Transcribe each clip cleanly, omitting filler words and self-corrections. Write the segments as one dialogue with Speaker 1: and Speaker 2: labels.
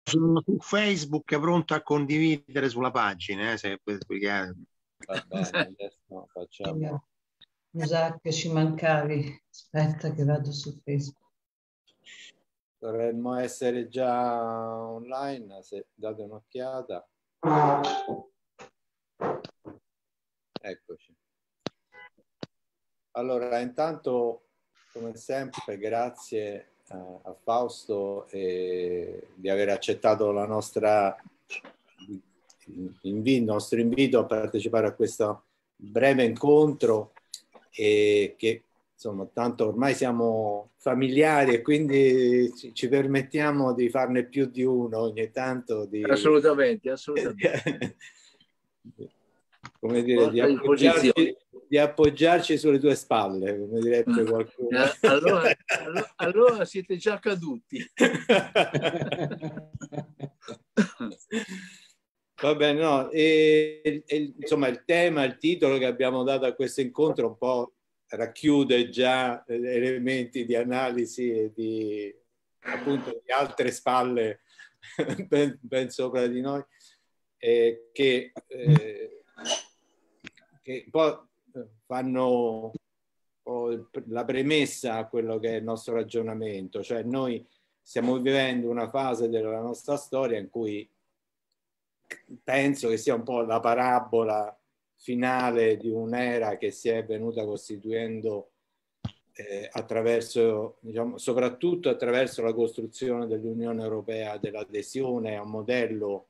Speaker 1: Sono su Facebook pronto a condividere sulla pagina, se
Speaker 2: Va bene, adesso facciamo.
Speaker 3: Mi sa che ci mancavi. Aspetta che vado su Facebook.
Speaker 2: Dovremmo essere già online, se date un'occhiata. Eccoci. Allora, intanto, come sempre, grazie a Fausto di aver accettato il nostro invito a partecipare a questo breve incontro, e che insomma tanto ormai siamo familiari e quindi ci permettiamo di farne più di uno ogni tanto.
Speaker 4: Assolutamente.
Speaker 2: Come dire, di appoggiarci sulle tue spalle, come direbbe qualcuno.
Speaker 4: Allora siete già caduti.
Speaker 2: Va bene, no, insomma il tema, il titolo che abbiamo dato a questo incontro un po' racchiude già elementi di analisi e appunto di altre spalle ben sopra di noi, che un po' fanno la premessa a quello che è il nostro ragionamento. Cioè noi stiamo vivendo una fase della nostra storia in cui penso che sia un po' la parabola finale di un'era che si è venuta costituendo attraverso, diciamo, soprattutto attraverso la costruzione dell'Unione Europea, dell'adesione a un modello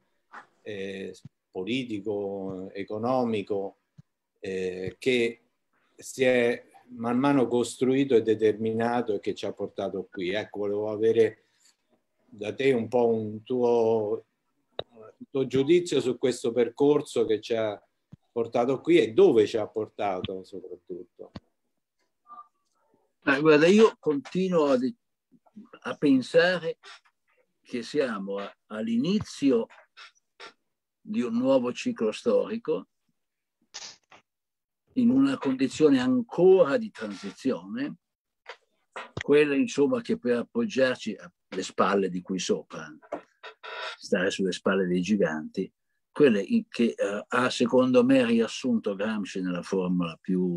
Speaker 2: politico, economico, che si è man mano costruito e determinato e che ci ha portato qui. Ecco, volevo avere da te un po' un tuo giudizio su questo percorso che ci ha portato qui e dove ci ha portato soprattutto.
Speaker 4: Guarda, io continuo a pensare che siamo all'inizio di un nuovo ciclo storico, in una condizione ancora di transizione, quella insomma che per appoggiarci alle spalle di qui sopra, stare sulle spalle dei giganti, quelle che ha secondo me riassunto Gramsci nella formula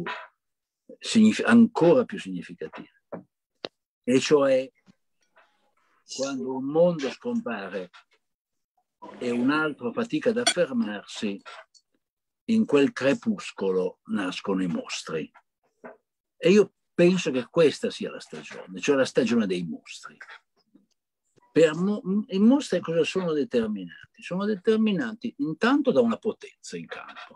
Speaker 4: ancora più significativa, e cioè quando un mondo scompare e un altro fatica ad affermarsi, in quel crepuscolo nascono i mostri. E io penso che questa sia la stagione, cioè la stagione dei mostri. I mostri cosa sono determinati? Sono determinati intanto da una potenza in campo,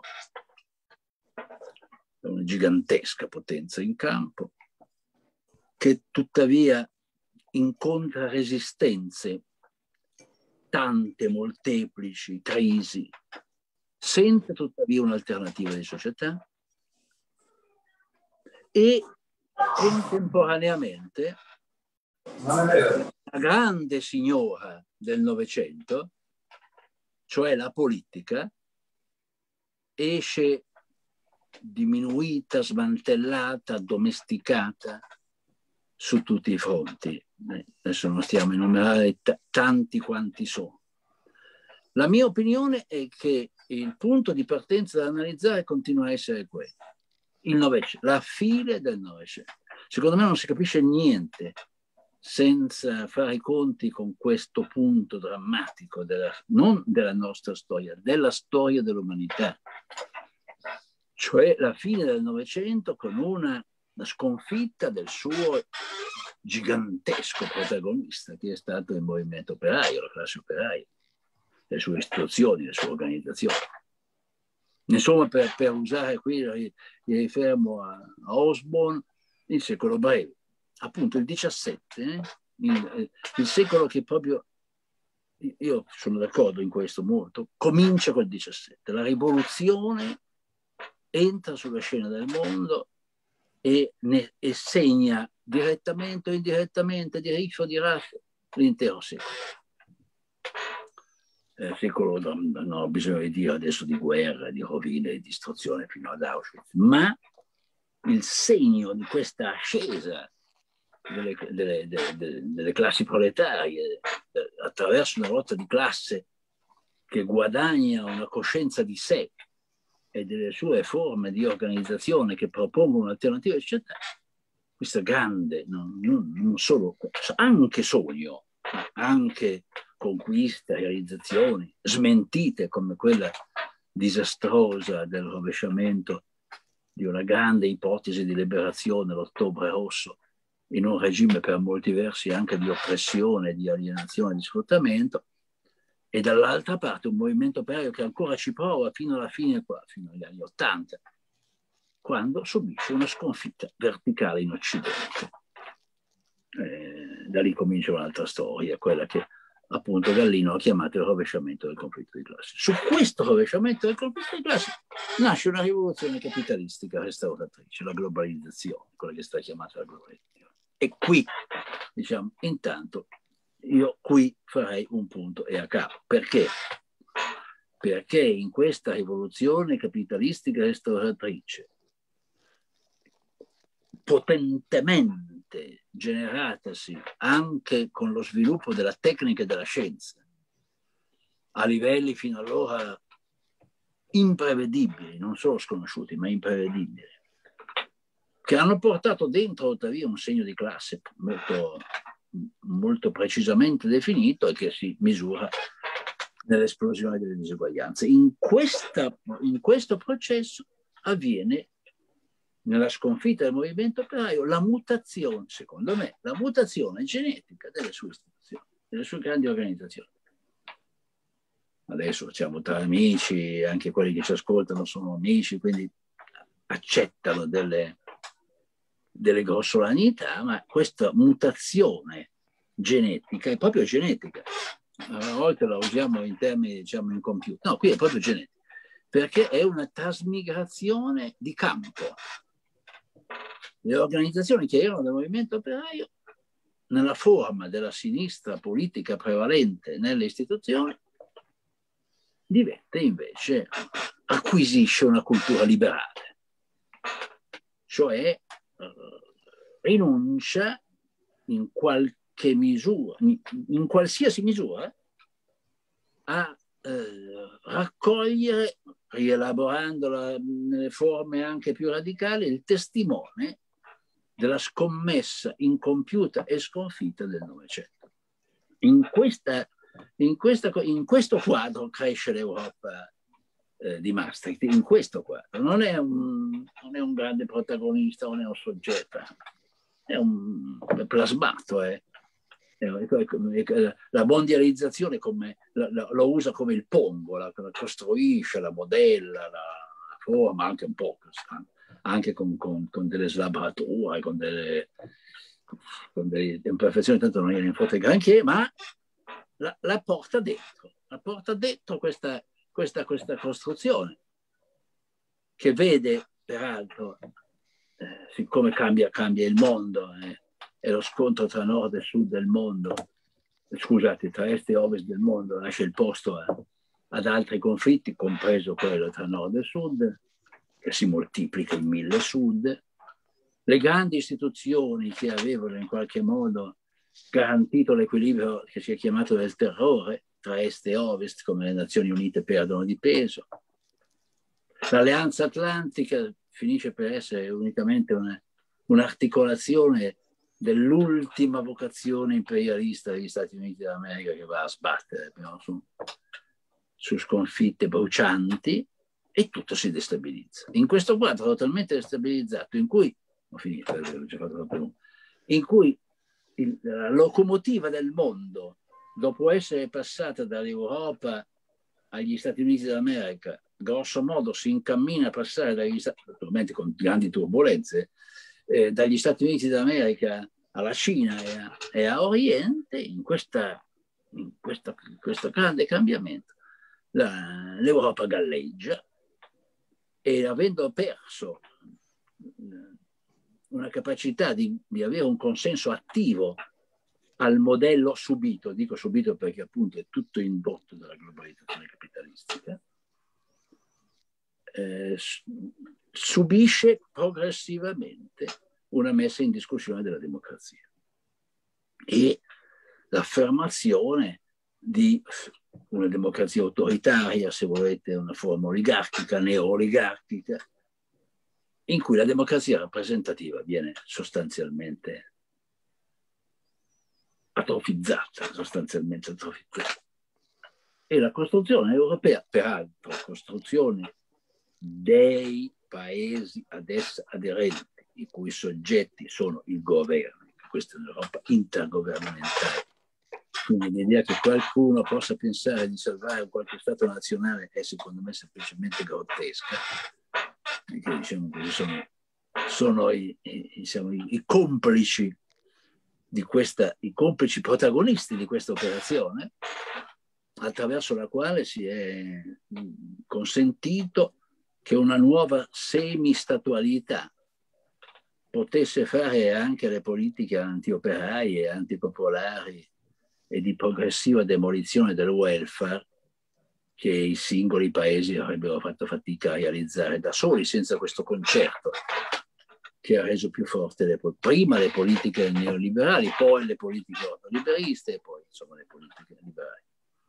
Speaker 4: da una gigantesca potenza in campo, che tuttavia incontra resistenze, tante, molteplici, crisi, senza tuttavia un'alternativa di società, e contemporaneamente la grande signora del Novecento, cioè la politica, esce diminuita, smantellata, addomesticata su tutti i fronti. Adesso non stiamo a enumerare tanti quanti sono. La mia opinione è che il punto di partenza da analizzare continua a essere quello, il Novecento, la fine del Novecento. Secondo me non si capisce niente senza fare i conti con questo punto drammatico, non della nostra storia, della storia dell'umanità. Cioè la fine del Novecento con una sconfitta del suo gigantesco protagonista, che è stato il movimento operaio, la classe operaia, le sue istituzioni, le sue organizzazioni. Insomma, per usare qui, mi rifermo a Osborne, il secolo breve, appunto il 17, il secolo che proprio, io sono d'accordo in questo molto, comincia col 17, la rivoluzione entra sulla scena del mondo e segna direttamente o indirettamente, di riccio o di raffio, l'intero secolo. Secolo, non ho bisogno di dire adesso di guerra, di rovine, di distruzione fino ad Auschwitz, ma il segno di questa ascesa delle classi proletarie, attraverso una lotta di classe che guadagna una coscienza di sé e delle sue forme di organizzazione che propongono un'alternativa di società, questo grande, non solo, anche sogno, anche conquista, realizzazioni, smentite come quella disastrosa del rovesciamento di una grande ipotesi di liberazione, l'Ottobre Rosso, in un regime per molti versi anche di oppressione, di alienazione, di sfruttamento, e dall'altra parte un movimento operaio che ancora ci prova fino alla fine, fino agli anni '80, quando subisce una sconfitta verticale in Occidente. Da lì comincia un'altra storia, quella che appunto Gallino ha chiamato il rovesciamento del conflitto di classe. Su questo rovesciamento del conflitto di classe nasce una rivoluzione capitalistica restauratrice, la globalizzazione, quella che sta chiamata la globalizzazione. E qui, diciamo, intanto io qui farei un punto e a capo. Perché? Perché in questa rivoluzione capitalistica restauratrice, potentemente generatasi anche con lo sviluppo della tecnica e della scienza, a livelli fino allora imprevedibili, non solo sconosciuti, ma imprevedibili, che hanno portato dentro tuttavia un segno di classe molto, molto precisamente definito e che si misura nell'esplosione delle diseguaglianze. In questo processo avviene, nella sconfitta del movimento operaio, la mutazione, secondo me, la mutazione genetica delle sue istituzioni, delle sue grandi organizzazioni. Adesso siamo tra amici, anche quelli che ci ascoltano sono amici, quindi accettano delle grossolanità, ma questa mutazione genetica è proprio genetica. A volte la usiamo in termini, diciamo, incompiuti. No, qui è proprio genetica, perché è una trasmigrazione di campo. Le organizzazioni che erano del movimento operaio, nella forma della sinistra politica prevalente nelle istituzioni, diventa invece, acquisisce una cultura liberale, cioè rinuncia in qualche misura, in qualsiasi misura, a raccogliere, rielaborandola nelle forme anche più radicali, il testimone della scommessa incompiuta e sconfitta del Novecento. In questo quadro cresce l'Europa di Maastricht, in questo quadro. Non è un grande protagonista, non è un soggetto, è plasmato. La mondializzazione lo usa come il pombo, la costruisce, la modella, la forma, anche un po', anche con delle slabrature, con delle imperfezioni, tanto non gliene fotte granché, ma la porta dentro questa costruzione, che vede peraltro, siccome cambia il mondo, e lo scontro tra nord e sud del mondo, scusate, tra est e ovest del mondo, lascia il posto ad altri conflitti, compreso quello tra nord e sud, che si moltiplica in 1000 sud. Le grandi istituzioni che avevano in qualche modo garantito l'equilibrio che si è chiamato del terrore tra est e ovest, come le Nazioni Unite, perdono di peso. L'Alleanza Atlantica finisce per essere unicamente un'articolazione dell'ultima vocazione imperialista degli Stati Uniti d'America, che va a sbattere però su sconfitte brucianti, e tutto si destabilizza. In questo quadro totalmente destabilizzato, in cui la locomotiva del mondo, dopo essere passata dall'Europa agli Stati Uniti d'America, grosso modo si incammina a passare naturalmente con grandi turbolenze, dagli Stati Uniti d'America alla Cina e a Oriente, in questo grande cambiamento, l'Europa galleggia, e avendo perso una capacità di avere un consenso attivo al modello subito, dico subito perché appunto è tutto indotto dalla globalizzazione capitalistica, subisce progressivamente una messa in discussione della democrazia. E l'affermazione di una democrazia autoritaria, se volete, una forma oligarchica, neo-oligarchica, in cui la democrazia rappresentativa viene sostanzialmente atrofizzata. E la costruzione europea, peraltro, costruzione dei paesi ad essa aderenti, i cui soggetti sono il governo, questa è un'Europa intergovernamentale. Quindi l'idea che qualcuno possa pensare di salvare qualche Stato nazionale è secondo me semplicemente grottesca, perché diciamo così sono i complici di i complici protagonisti di questa operazione, attraverso la quale si è consentito che una nuova semistatualità potesse fare anche le politiche antioperaie, antipopolari e di progressiva demolizione del welfare che i singoli paesi avrebbero fatto fatica a realizzare da soli, senza questo concerto che ha reso più forte prima le politiche neoliberali, poi le politiche ordoliberiste e poi insomma le politiche liberali.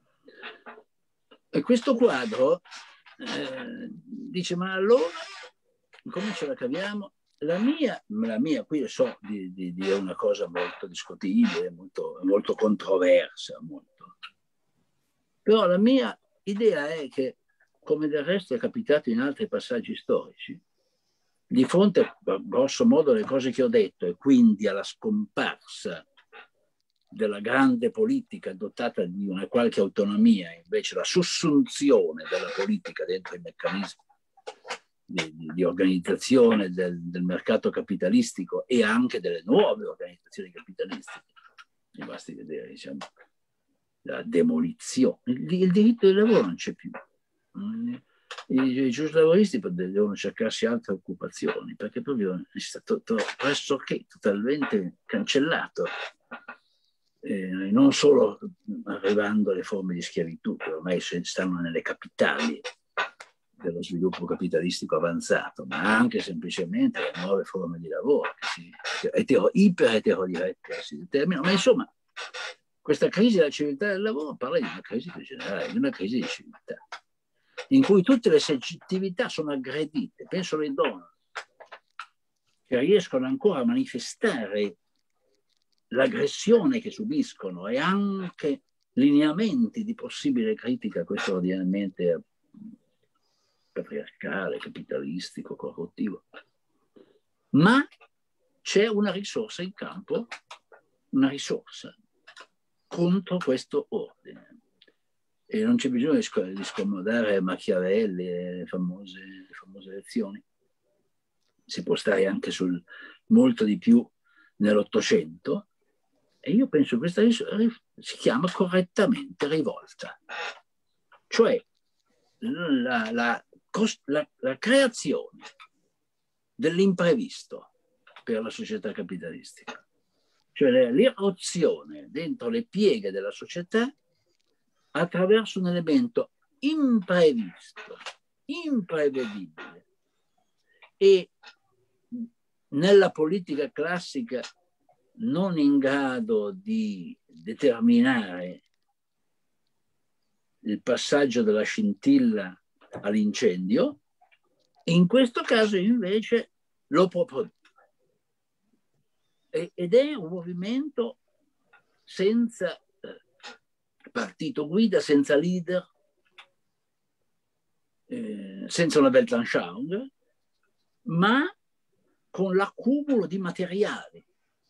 Speaker 4: E questo quadro dice, ma allora come ce la caviamo? La mia, qui so di dire una cosa molto discutibile, molto controversa, però la mia idea è che, come del resto è capitato in altri passaggi storici, di fronte a grosso modo alle cose che ho detto e quindi alla scomparsa della grande politica dotata di una qualche autonomia, invece la sussunzione della politica dentro i meccanismi di organizzazione del mercato capitalistico e anche delle nuove organizzazioni capitalistiche. E basti vedere, diciamo, la demolizione. Il diritto del lavoro non c'è più. I giuslavoristi devono cercarsi altre occupazioni, perché proprio è stato pressoché totalmente cancellato. Non solo arrivando alle forme di schiavitù, che ormai stanno nelle capitali dello sviluppo capitalistico avanzato, ma anche semplicemente le nuove forme di lavoro iper-eterodirette si determinano. Ma insomma, questa crisi della civiltà del lavoro parla di una crisi più generale, di una crisi di civiltà, in cui tutte le soggettività sono aggredite. Penso alle donne, che riescono ancora a manifestare l'aggressione che subiscono e anche lineamenti di possibile critica a questo ordinamento patriarcale, capitalistico, corruttivo. Ma c'è una risorsa in campo, una risorsa contro questo ordine. E non c'è bisogno di scomodare Machiavelli e le famose lezioni. Si può stare anche sul molto di più nell'Ottocento, e io penso che questa si chiama correttamente rivolta. Cioè la creazione dell'imprevisto per la società capitalistica, cioè l'irruzione dentro le pieghe della società attraverso un elemento imprevisto, imprevedibile, e nella politica classica non in grado di determinare il passaggio della scintilla all'incendio, in questo caso invece lo propone. Ed è un movimento senza partito guida, senza leader, senza una Weltanschauung, ma con l'accumulo di materiali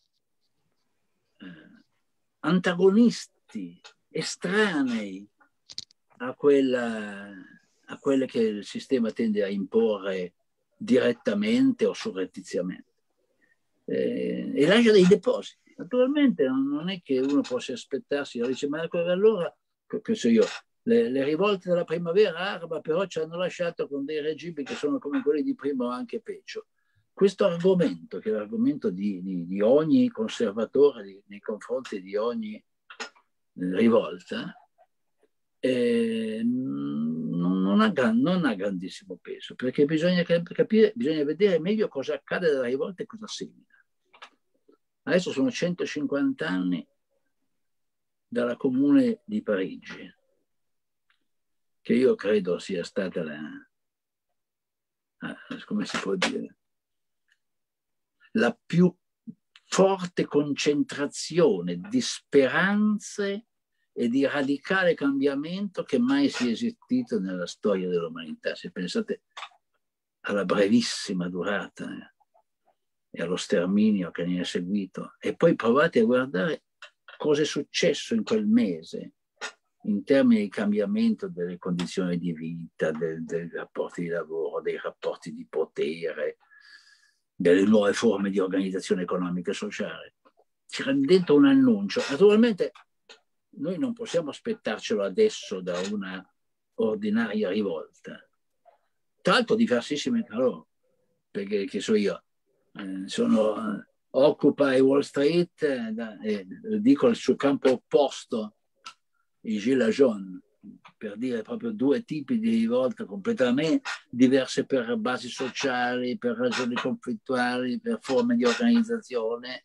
Speaker 4: antagonisti, estranei a quelle che il sistema tende a imporre direttamente o surrettiziamente. E lascia dei depositi. Naturalmente non è che uno possa aspettarsi, dice, ma allora, che so io, le rivolte della primavera araba però ci hanno lasciato con dei regimi che sono come quelli di prima o anche peggio. Questo argomento, che è l'argomento di ogni conservatore nei confronti di ogni rivolta, non ha grandissimo peso, perché bisogna capire, bisogna vedere meglio cosa accade dalla rivolta e cosa semina. Adesso sono 150 anni dalla Comune di Parigi, che io credo sia stata come si può dire, la più forte concentrazione di speranze e di radicale cambiamento che mai sia esistito nella storia dell'umanità. Se pensate alla brevissima durata e allo sterminio che ne è seguito, e poi provate a guardare cosa è successo in quel mese in termini di cambiamento delle condizioni di vita, dei rapporti di lavoro, dei rapporti di potere, delle nuove forme di organizzazione economica e sociale. C'era dentro un annuncio. Naturalmente noi non possiamo aspettarcelo adesso da una ordinaria rivolta. Tra l'altro diversissime tra loro, perché che so io, sono Occupy Wall Street, dico il suo campo opposto, i Gilets jaunes, per dire proprio due tipi di rivolta completamente diverse per basi sociali, per ragioni conflittuali, per forme di organizzazione.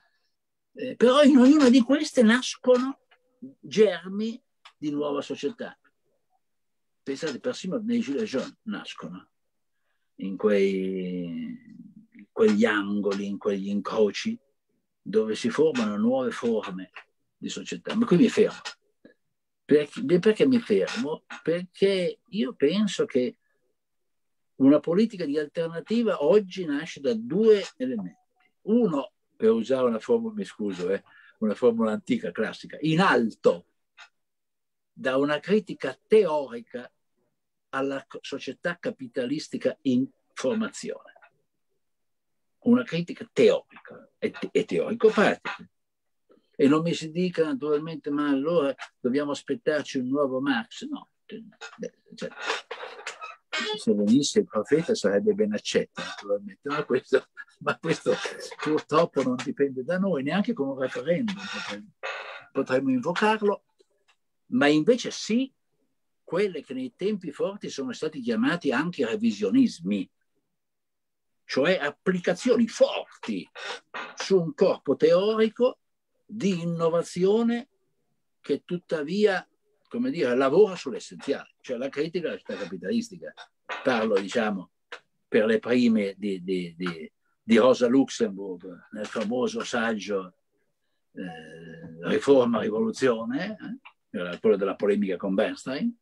Speaker 4: Però in ognuna di queste nascono germi di nuova società. Pensate, persino nei Gilets jaunes nascono in quegli angoli, in quegli incroci dove si formano nuove forme di società. Ma qui mi fermo. Perché mi fermo? Perché io penso che una politica di alternativa oggi nasce da due elementi. Uno, per usare una formula, mi scuso, una formula antica, classica, in alto, da una critica teorica alla società capitalistica in formazione. Una critica teorica e teorico-pratica. E non mi si dica naturalmente, ma allora dobbiamo aspettarci un nuovo Marx. No, cioè, se venisse il profeta sarebbe ben accetto, naturalmente, ma questo purtroppo non dipende da noi, neanche con un referendum potremmo invocarlo, ma invece sì, quelle che nei tempi forti sono stati chiamati anche revisionismi, cioè applicazioni forti su un corpo teorico di innovazione che tuttavia, come dire, lavora sull'essenziale, cioè la critica alla società capitalistica. Parlo, diciamo, per le prime di Rosa Luxemburg nel famoso saggio Riforma, Rivoluzione, quello della polemica con Bernstein,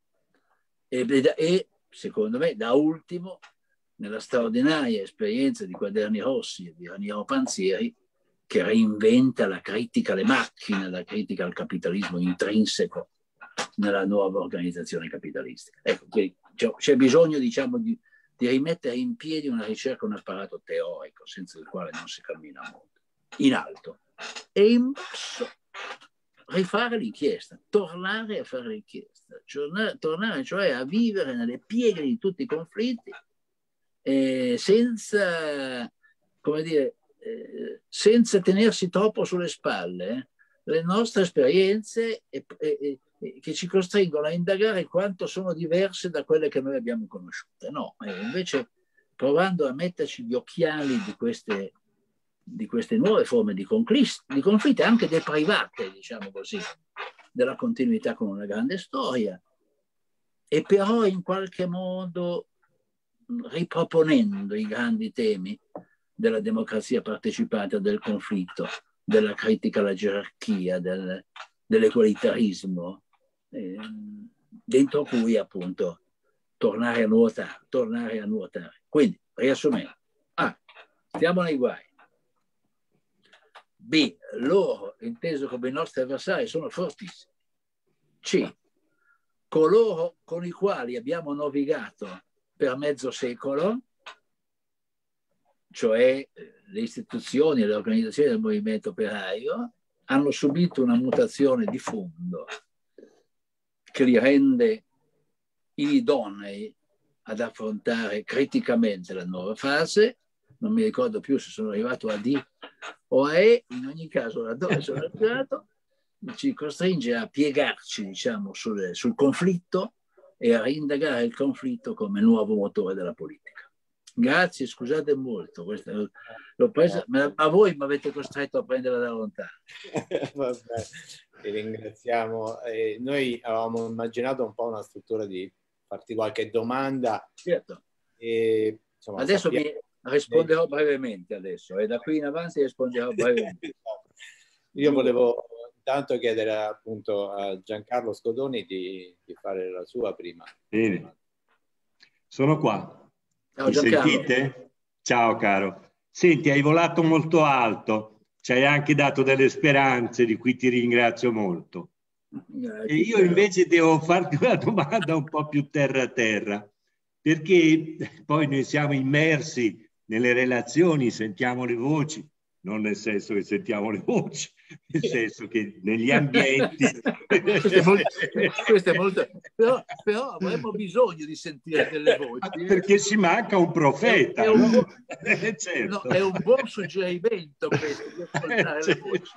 Speaker 4: e secondo me da ultimo nella straordinaria esperienza di Quaderni Rossi e di Raniero Panzieri, che reinventa la critica alle macchine, la critica al capitalismo intrinseco nella nuova organizzazione capitalistica. Ecco, c'è bisogno, diciamo, di rimettere in piedi una ricerca, un apparato teorico, senza il quale non si cammina molto, in alto. E in basso rifare l'inchiesta, tornare a fare l'inchiesta, tornare cioè a vivere nelle pieghe di tutti i conflitti, senza, come dire, senza tenersi troppo sulle spalle le nostre esperienze che ci costringono a indagare quanto sono diverse da quelle che noi abbiamo conosciute. No, invece provando a metterci gli occhiali di queste nuove forme di conflitti, anche deprivate, diciamo così, della continuità con una grande storia, e però in qualche modo riproponendo i grandi temi della democrazia partecipata, del conflitto, della critica alla gerarchia, dell'egualitarismo, dentro cui appunto tornare a nuotare. Quindi, riassumendo, A, stiamo nei guai. B, loro, inteso come i nostri avversari, sono fortissimi. C, coloro con i quali abbiamo navigato per mezzo secolo, cioè le istituzioni e le organizzazioni del movimento operaio, hanno subito una mutazione di fondo che li rende idonei ad affrontare criticamente la nuova fase. Non mi ricordo più se sono arrivato a D o a E, in ogni caso da dove sono arrivato, ci costringe a piegarci, diciamo, sul conflitto e a reindagare il conflitto come nuovo motore della politica. Grazie, scusate molto, l'ho presa, ma voi mi avete costretto a prenderla da lontano.
Speaker 2: Vabbè. Ti ringraziamo. Noi avevamo immaginato un po' una struttura di farti qualche domanda.
Speaker 4: Certo.
Speaker 2: E, insomma,
Speaker 4: adesso mi risponderò brevemente, adesso, e da qui in avanti risponderò brevemente.
Speaker 2: Io volevo intanto chiedere appunto a Giancarlo Scodoni di fare la sua prima.
Speaker 5: Bene, sono qua.
Speaker 4: Ciao,
Speaker 5: Mi
Speaker 4: Giancarlo.
Speaker 5: sentite? Ciao caro. Senti, hai volato molto alto, ci hai anche dato delle speranze di cui ti ringrazio molto. E io invece devo farti una domanda un po' più terra a terra, perché poi noi siamo immersi nelle relazioni, sentiamo le voci, non nel senso che sentiamo le voci, nel senso che negli ambienti...
Speaker 4: questo è molto... Però avremmo bisogno di sentire delle voci.
Speaker 5: Perché ci manca un profeta. Certo.
Speaker 4: No, è un buon suggerimento questo, di ascoltare le voci.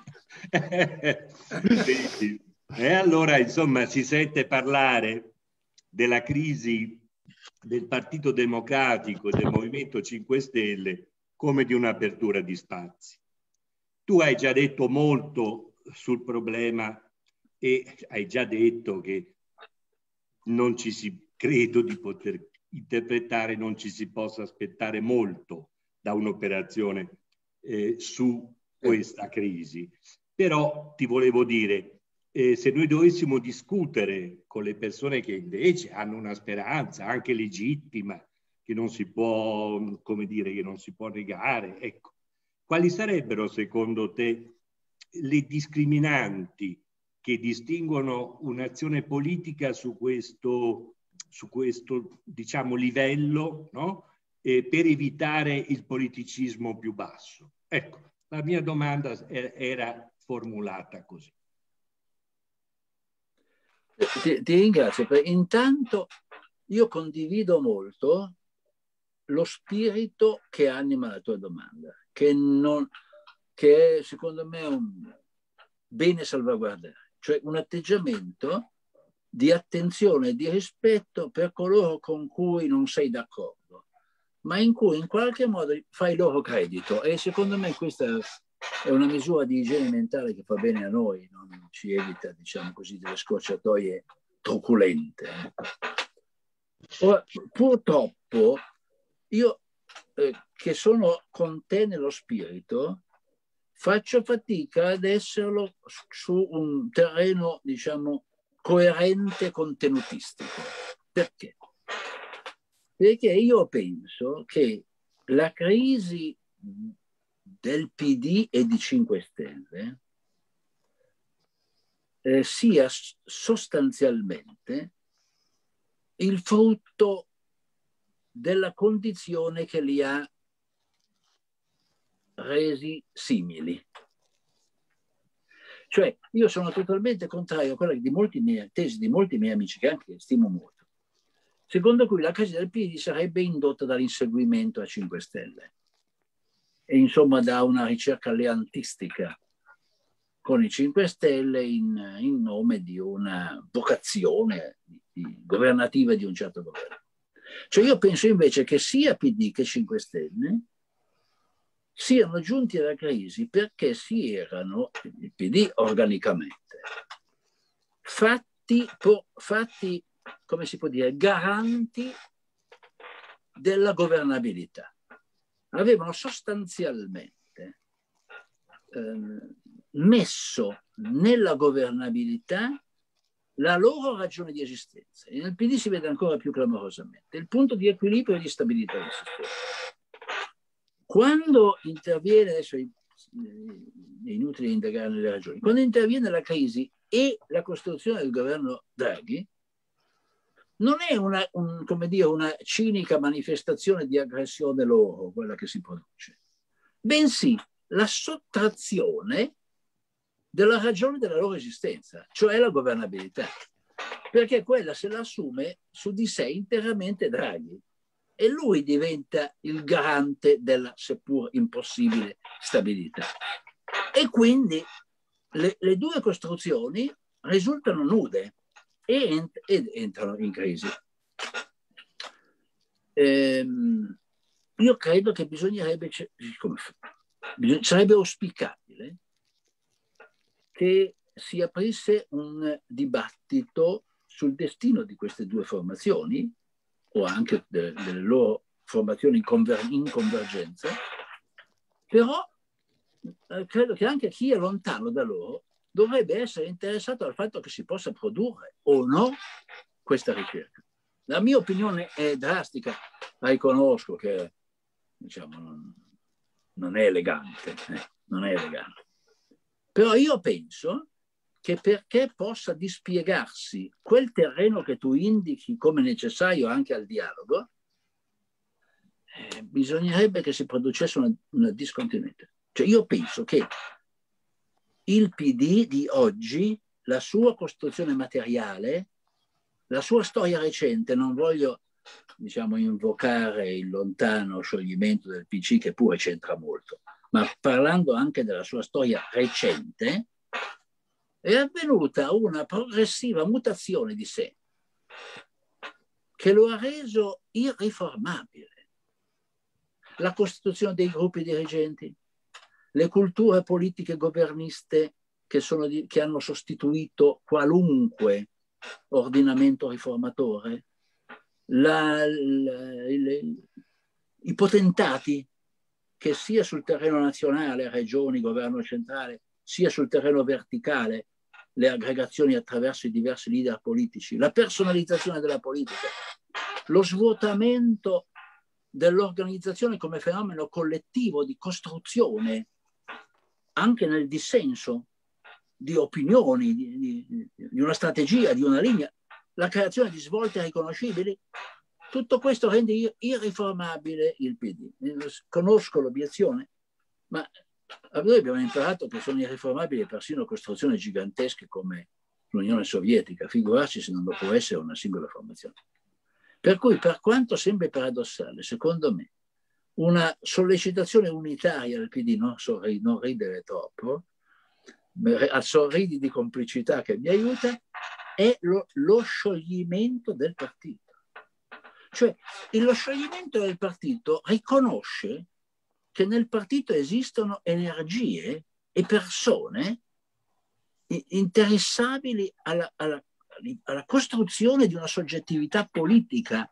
Speaker 5: Senti, e allora, insomma, si sente parlare della crisi del Partito Democratico e del Movimento 5 Stelle come di un'apertura di spazi. Tu hai già detto molto sul problema e hai già detto che non ci si, credo di poter interpretare, non ci si possa aspettare molto da un'operazione su questa crisi. Però ti volevo dire, se noi dovessimo discutere con le persone che invece hanno una speranza anche legittima, che non si può, come dire, che non si può negare, ecco, quali sarebbero secondo te le discriminanti che distinguono un'azione politica su questo diciamo, livello, no? Per evitare il politicismo più basso? Ecco, la mia domanda era formulata così.
Speaker 4: Ti ringrazio. Intanto io condivido molto lo spirito che anima la tua domanda, che è secondo me un bene salvaguardare, cioè un atteggiamento di attenzione e di rispetto per coloro con cui non sei d'accordo, ma in cui in qualche modo fai loro credito. E secondo me questa è una misura di igiene mentale che fa bene a noi, non ci evita, diciamo così, delle scorciatoie truculente. Ora, purtroppo io che sono con te nello spirito faccio fatica ad esserlo su un terreno, diciamo, coerente contenutistico. Perché? Perché io penso che la crisi del PD e di 5 Stelle sia sostanzialmente il frutto della condizione che li ha resi simili. Cioè, io sono totalmente contrario a quella tesi di molti miei amici, che anche stimo molto, secondo cui la crisi del PD sarebbe indotta dall'inseguimento a 5 Stelle e insomma da una ricerca alleantistica con i 5 Stelle in nome di una vocazione governativa di un certo governo. Cioè io penso invece che sia PD che 5 Stelle siano giunti alla crisi perché si erano, il PD organicamente, fatti, come si può dire, garanti della governabilità. Avevano sostanzialmente messo nella governabilità la loro ragione di esistenza. E nel PD si vede ancora più clamorosamente il punto di equilibrio e di stabilità del sistema. Quando interviene, adesso è inutile indagare nelle ragioni, quando interviene la crisi e la costruzione del governo Draghi, non è come dire, una cinica manifestazione di aggressione loro, quella che si produce, bensì la sottrazione della ragione della loro esistenza, cioè la governabilità, perché quella se la assume su di sé interamente Draghi e lui diventa il garante della seppur impossibile stabilità. E quindi le due costruzioni risultano nude ed entrano in crisi. Io credo che sarebbe auspicabile che si aprisse un dibattito sul destino di queste due formazioni, o anche delle loro formazioni in convergenza, però credo che anche chi è lontano da loro dovrebbe essere interessato al fatto che si possa produrre o no questa ricerca. La mia opinione è drastica, riconosco che diciamo, non è elegante, non è elegante. Però io penso che perché possa dispiegarsi quel terreno che tu indichi come necessario anche al dialogo, bisognerebbe che si producesse una discontinuità. Cioè io penso che il PD di oggi, la sua costruzione materiale, la sua storia recente, non voglio diciamo invocare il lontano scioglimento del PC che pure c'entra molto, ma parlando anche della sua storia recente, è avvenuta una progressiva mutazione di sé che lo ha reso irriformabile. La costituzione dei gruppi dirigenti, le culture politiche governiste che hanno sostituito qualunque ordinamento riformatore, i potentati che sia sul terreno nazionale, regioni, governo centrale, sia sul terreno verticale, le aggregazioni attraverso i diversi leader politici, la personalizzazione della politica, lo svuotamento dell'organizzazione come fenomeno collettivo di costruzione, anche nel dissenso di opinioni, di una strategia, di una linea, la creazione di svolte riconoscibili, tutto questo rende irriformabile il PD. Conosco l'obiezione, ma noi abbiamo imparato che sono irriformabili persino costruzioni gigantesche come l'Unione Sovietica, figurarsi se non lo può essere una singola formazione. Per cui, per quanto sembri paradossale, secondo me, una sollecitazione unitaria del PD, non ridere troppo, a sorridi di complicità che mi aiuta, è lo scioglimento del partito. Cioè, lo scioglimento del partito riconosce che nel partito esistono energie e persone interessabili alla costruzione di una soggettività politica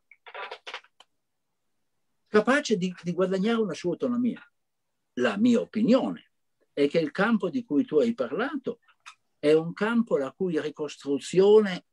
Speaker 4: capace di guadagnare una sua autonomia. La mia opinione è che il campo di cui tu hai parlato è un campo la cui ricostruzione,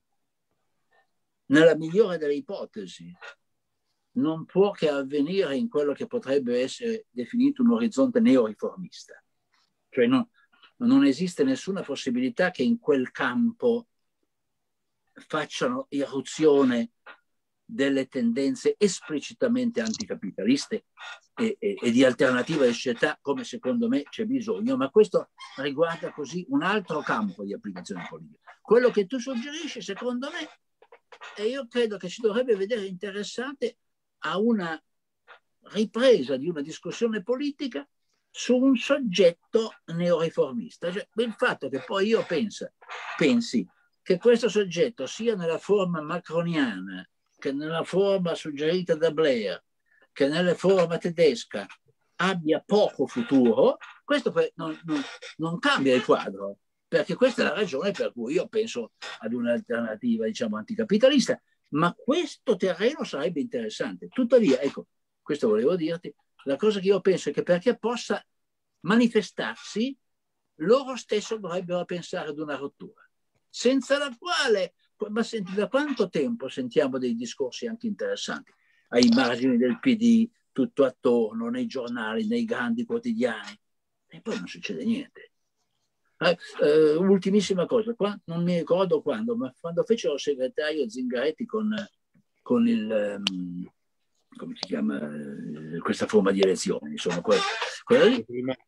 Speaker 4: nella migliore delle ipotesi, non può che avvenire in quello che potrebbe essere definito un orizzonte neoriformista. Cioè non esiste nessuna possibilità che in quel campo facciano irruzione delle tendenze esplicitamente anticapitaliste e di alternativa di società, come secondo me c'è bisogno, ma questo riguarda così un altro campo di applicazione politica. Quello che tu suggerisci, secondo me, e io credo che ci dovrebbe vedere interessate a una ripresa di una discussione politica su un soggetto neoriformista. Cioè, il fatto che poi io pensi che questo soggetto sia nella forma macroniana, che nella forma suggerita da Blair, che nella forma tedesca abbia poco futuro, questo non cambia il quadro, perché questa è la ragione per cui io penso ad un'alternativa, diciamo, anticapitalista, ma questo terreno sarebbe interessante. Tuttavia, ecco, questo volevo dirti, la cosa che io penso è che perché possa manifestarsi, loro stesso dovrebbero pensare ad una rottura, senza la quale, ma senti, da quanto tempo sentiamo dei discorsi anche interessanti, ai margini del PD, tutto attorno, nei giornali, nei grandi quotidiani, e poi non succede niente. Ultimissima cosa, qua, non mi ricordo quando, ma quando fecero segretario Zingaretti con il come si chiama questa forma di elezione, insomma, quella lì,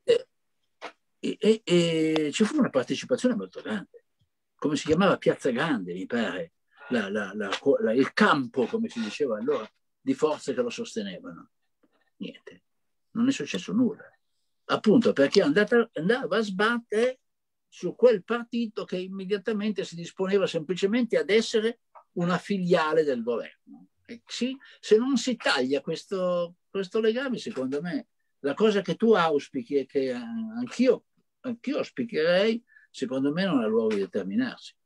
Speaker 4: ci fu una partecipazione molto grande, come si chiamava Piazza Grande, mi pare, il campo, come si diceva allora, di forze che lo sostenevano. Niente, non è successo nulla, appunto perché andava a sbattere su quel partito che immediatamente si disponeva semplicemente ad essere una filiale del governo. E sì, se non si taglia questo legame, secondo me, la cosa che tu auspichi e che anch'io auspicherei secondo me non ha luogo di determinarsi.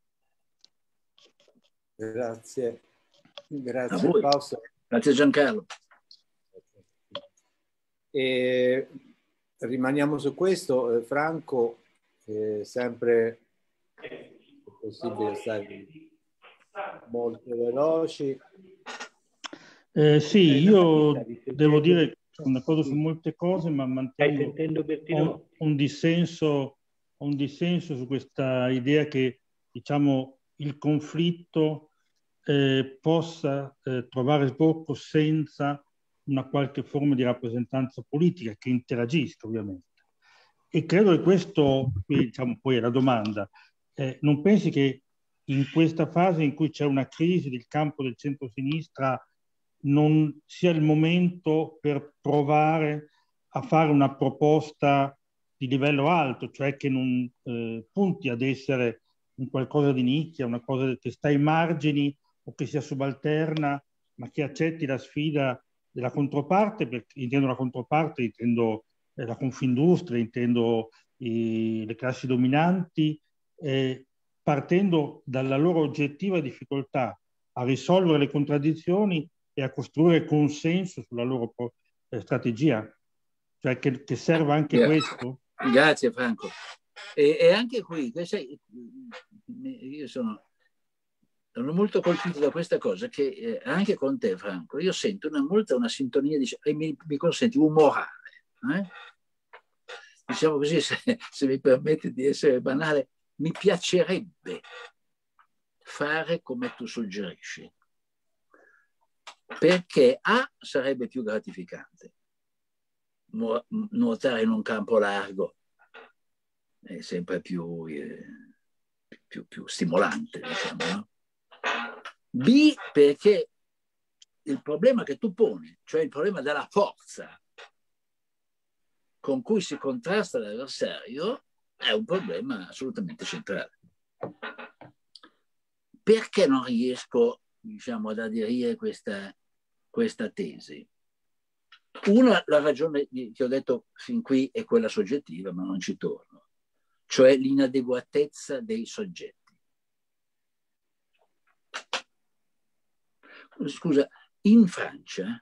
Speaker 2: Grazie. Grazie
Speaker 4: A voi.
Speaker 2: Fausto.
Speaker 4: Grazie Giancarlo.
Speaker 2: E rimaniamo su questo. Franco, sempre è possibile stare molto veloci.
Speaker 6: Sì, io devo dire una cosa su molte cose, ma mantengo un dissenso su questa idea che, diciamo, il conflitto possa trovare sbocco senza una qualche forma di rappresentanza politica che interagisca, ovviamente. E credo che questo, diciamo, poi è la domanda, non pensi che in questa fase in cui c'è una crisi del campo del centro-sinistra non sia il momento per provare a fare una proposta di livello alto, cioè che non punti ad essere un qualcosa di nicchia, una cosa che sta ai margini o che sia subalterna, ma che accetti la sfida della controparte, perché intendo la controparte, intendo la Confindustria, intendo le classi dominanti, partendo dalla loro oggettiva difficoltà a risolvere le contraddizioni e a costruire consenso sulla loro strategia, cioè che serva anche questo.
Speaker 4: Grazie Franco. E anche qui, io sono molto colpito da questa cosa, che anche con te Franco, io sento una sintonia, e mi consenti, umorale. Diciamo così, se mi permette di essere banale, mi piacerebbe fare come tu suggerisci, perché sarebbe più gratificante nuotare in un campo largo, è sempre più stimolante, diciamo, no? B, perché il problema che tu poni, cioè il problema della forza con cui si contrasta l'avversario, è un problema assolutamente centrale. Perché non riesco, diciamo, ad aderire a questa tesi? Una, la ragione che ho detto fin qui è quella soggettiva, ma non ci torno, cioè l'inadeguatezza dei soggetti. Scusa, in Francia,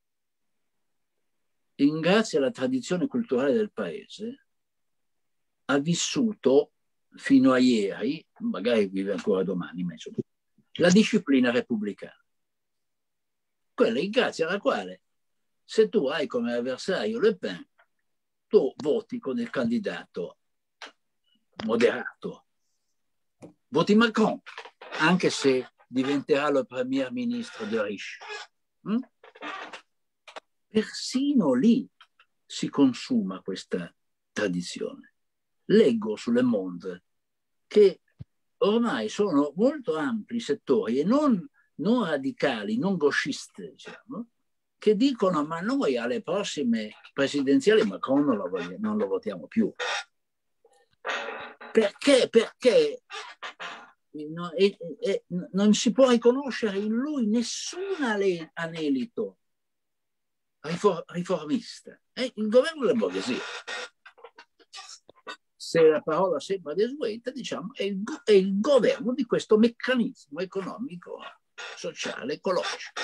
Speaker 4: grazie alla tradizione culturale del paese, ha vissuto fino a ieri, magari vive ancora domani, ma insomma, la disciplina repubblicana. Quella grazie alla quale, se tu hai come avversario Le Pen, tu voti con il candidato moderato, voti Macron, anche se diventerà lo premier ministro de Riche. Persino lì si consuma questa tradizione. Leggo su Le Monde che ormai sono molto ampi settori, e non radicali, non gauchiste, diciamo, che dicono: ma noi alle prossime presidenziali Macron non lo votiamo più. Perché? Perché non si può riconoscere in lui nessun anelito riformista. Il governo della borghesia, se la parola sembra desueta, diciamo, è il governo di questo meccanismo economico, sociale, ecologico.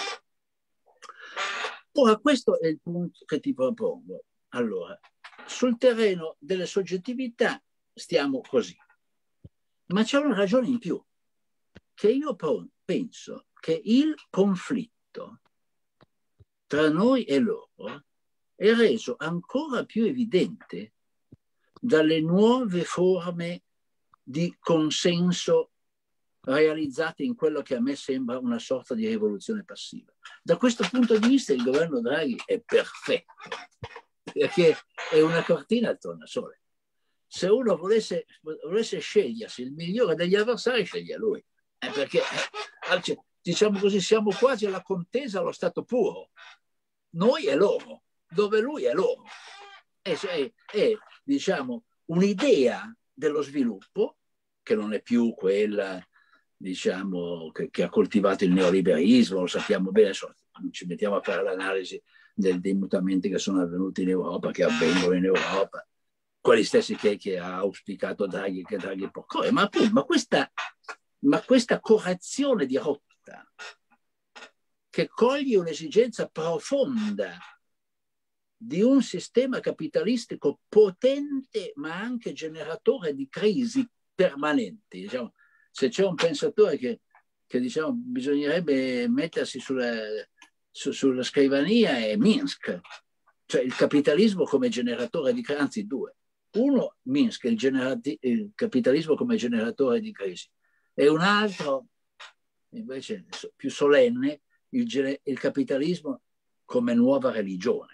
Speaker 4: Ora, questo è il punto che ti propongo. Allora, sul terreno delle soggettività stiamo così. Ma c'è una ragione in più, che io penso che il conflitto tra noi e loro è reso ancora più evidente dalle nuove forme di consenso realizzate in quello che a me sembra una sorta di rivoluzione passiva. Da questo punto di vista il governo Draghi è perfetto, perché è una cortina al tornasole. Se uno volesse scegliersi il migliore degli avversari, sceglie lui. Perché, diciamo così, siamo quasi alla contesa allo stato puro. Noi e loro, dove lui è loro. È diciamo, un'idea dello sviluppo che non è più quella, diciamo, che ha coltivato il neoliberismo, lo sappiamo bene, non ci mettiamo a fare l'analisi dei mutamenti che sono avvenuti in Europa, che avvengono in Europa. quelli stessi che ha auspicato Draghi, che Draghi può correre. Ma appunto, ma questa correzione di rotta che coglie un'esigenza profonda di un sistema capitalistico potente ma anche generatore di crisi permanenti. Diciamo, se c'è un pensatore che diciamo, bisognerebbe mettersi sulla scrivania è Minsk, cioè il capitalismo come generatore di crisi, anzi due. Uno, Minsk, il capitalismo come generatore di crisi, e un altro, invece più solenne, il capitalismo come nuova religione.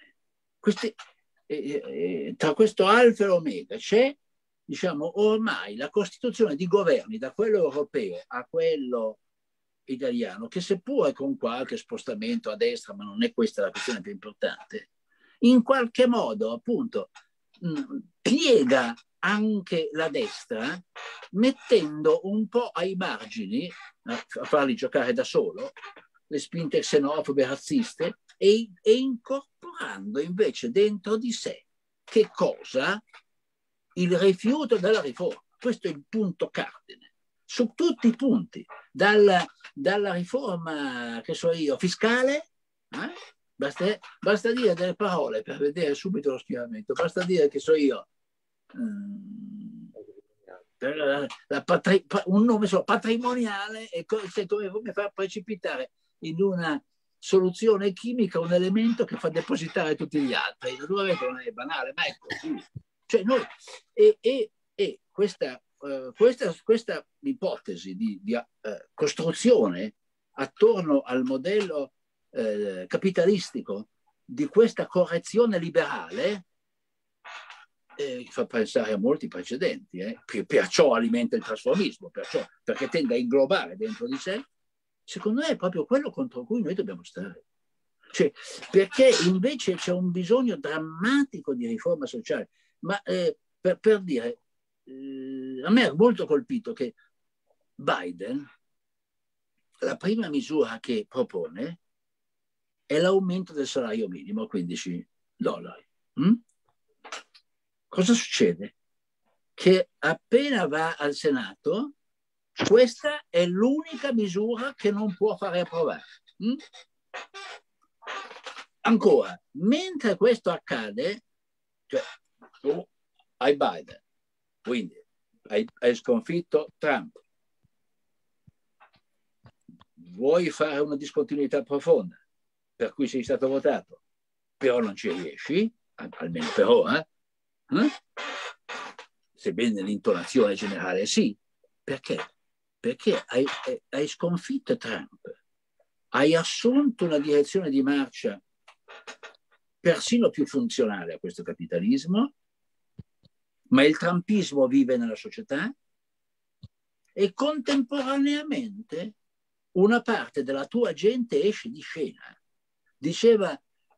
Speaker 4: Tra questo alfa e omega c'è, diciamo, ormai la costituzione di governi, da quello europeo a quello italiano, che seppure con qualche spostamento a destra, ma non è questa la questione più importante, in qualche modo appunto piega anche la destra, mettendo un po' ai margini, a farli giocare da solo, le spinte xenofobe, razziste, e incorporando invece dentro di sé che cosa? Il rifiuto della riforma. Questo è il punto cardine, su tutti i punti, dalla riforma, che so io, fiscale, basta dire delle parole per vedere subito lo schieramento, basta dire che so io, un nome solo, patrimoniale, e come fa precipitare in una soluzione chimica un elemento che fa depositare tutti gli altri. Naturalmente non è banale, ma è così. Cioè noi, questa ipotesi di costruzione attorno al modello capitalistico di questa correzione liberale fa pensare a molti precedenti, perciò alimenta il trasformismo, perché tende a inglobare dentro di sé. Secondo me è proprio quello contro cui noi dobbiamo stare. Cioè, perché invece c'è un bisogno drammatico di riforma sociale. Ma per dire, a me è molto colpito che Biden, la prima misura che propone è l'aumento del salario minimo a $15. Cosa succede? Che appena va al Senato, questa è l'unica misura che non può fare approvare. Ancora, mentre questo accade, cioè, tu hai Biden, quindi hai sconfitto Trump, vuoi fare una discontinuità profonda, per cui sei stato votato, però non ci riesci, almeno per ora, sebbene l'intonazione generale sì. Perché? Perché hai sconfitto Trump, hai assunto una direzione di marcia persino più funzionale a questo capitalismo, ma il trumpismo vive nella società e contemporaneamente una parte della tua gente esce di scena. Diceva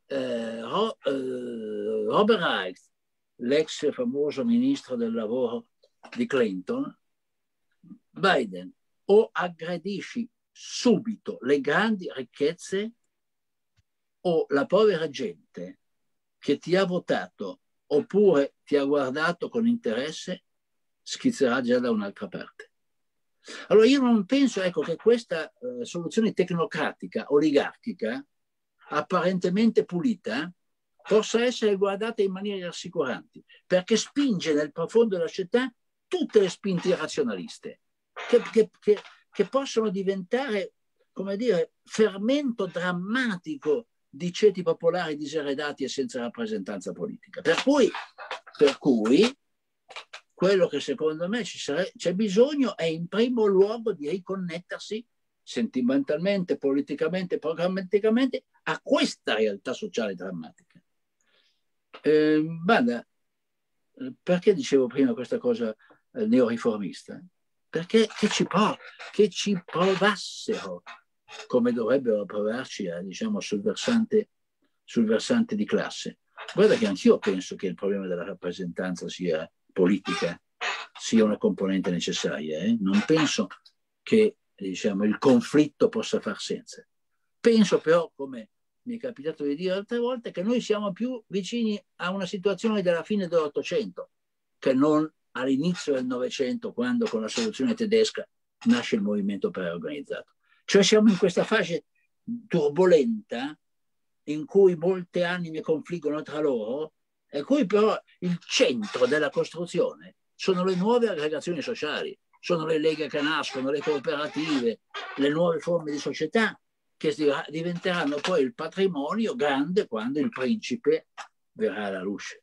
Speaker 4: Robert Reich, l'ex famoso ministro del lavoro di Clinton, Biden, o aggredisci subito le grandi ricchezze o la povera gente che ti ha votato oppure ti ha guardato con interesse schizzerà già da un'altra parte. Allora io non penso, ecco, che questa soluzione tecnocratica, oligarchica, apparentemente pulita, possa essere guardata in maniere rassicuranti, perché spinge nel profondo della società tutte le spinte irrazionaliste che possono diventare, come dire, fermento drammatico di ceti popolari diseredati e senza rappresentanza politica. Per cui quello che secondo me c'è bisogno è in primo luogo di riconnettersi sentimentalmente, politicamente, programmaticamente a questa realtà sociale drammatica. Guarda, perché dicevo prima questa cosa neoriformista? Perché che ci provassero come dovrebbero provarci diciamo, sul versante di classe. Guarda che anch'io penso che il problema della rappresentanza sia politica, sia una componente necessaria. Non penso che diciamo, il conflitto possa far senza. Penso però, come mi è capitato di dire altre volte, che noi siamo più vicini a una situazione della fine dell'Ottocento che non all'inizio del Novecento, quando con la soluzione tedesca nasce il movimento preorganizzato. Cioè siamo in questa fase turbolenta in cui molte anime confliggono tra loro, e cui però il centro della costruzione sono le nuove aggregazioni sociali, sono le leghe che nascono, le cooperative, le nuove forme di società che diventeranno poi il patrimonio grande quando il principe verrà alla luce.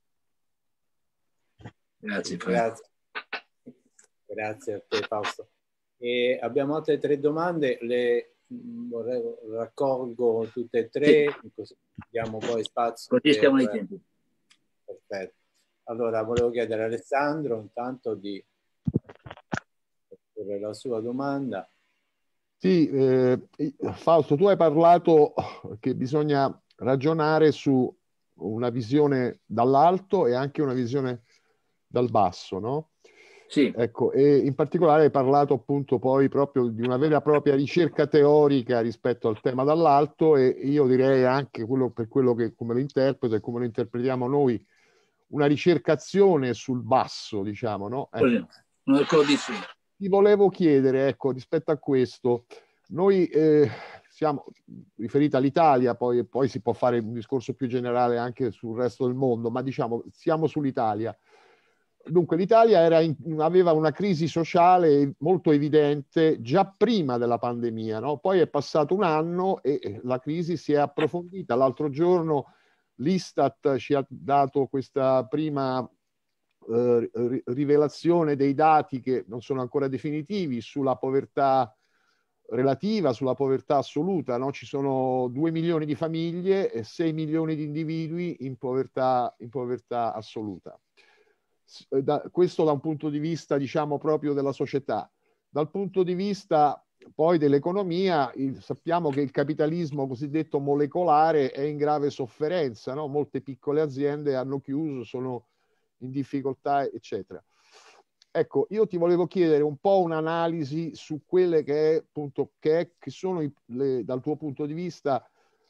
Speaker 4: Grazie.
Speaker 2: Grazie a te, Fausto. E abbiamo altre 3 domande, le raccolgo tutte e 3, sì. Così diamo poi spazio.
Speaker 4: Così stiamo nei tempi.
Speaker 2: Perfetto. Allora, volevo chiedere a Alessandro intanto di porre la sua domanda.
Speaker 7: Sì, Fausto, tu hai parlato che bisogna ragionare su una visione dall'alto e anche una visione dal basso, no?
Speaker 4: Sì.
Speaker 7: Ecco, e in particolare hai parlato appunto poi proprio di una vera e propria ricerca teorica rispetto al tema dall'alto, e io direi anche per quello che come lo interpreto e come lo interpretiamo noi, una ricercazione sul basso, diciamo, no?
Speaker 4: Ecco.
Speaker 7: Ti volevo chiedere, ecco, rispetto a questo, noi siamo riferiti all'Italia, poi si può fare un discorso più generale anche sul resto del mondo, ma diciamo siamo sull'Italia. Dunque l'Italia aveva una crisi sociale molto evidente già prima della pandemia, no? Poi è passato un anno e la crisi si è approfondita. L'altro giorno l'Istat ci ha dato questa prima rivelazione dei dati, che non sono ancora definitivi, sulla povertà relativa, sulla povertà assoluta, no? Ci sono 2 milioni di famiglie e 6 milioni di individui in povertà assoluta. Questo da un punto di vista, diciamo, proprio della società. Dal punto di vista poi dell'economia, sappiamo che il capitalismo cosiddetto molecolare è in grave sofferenza, no? Molte piccole aziende hanno chiuso, sono in difficoltà, eccetera. Ecco, io ti volevo chiedere un po' un'analisi su quelle che sono dal tuo punto di vista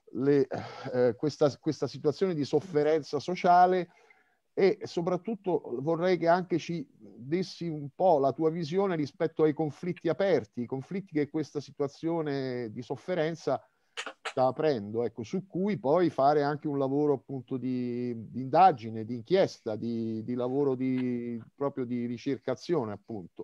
Speaker 7: questa situazione di sofferenza sociale, e soprattutto vorrei che anche ci dessi un po' la tua visione rispetto ai conflitti aperti, i conflitti che questa situazione di sofferenza sta aprendo, ecco, su cui poi fare anche un lavoro appunto di indagine, di inchiesta, di lavoro proprio di ricercazione, appunto.